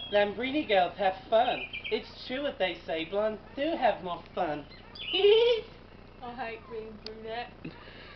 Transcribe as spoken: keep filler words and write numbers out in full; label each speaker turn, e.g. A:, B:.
A: Lambrini girls have fun. It's true what they say, blondes do have more fun.
B: I hate being brunette.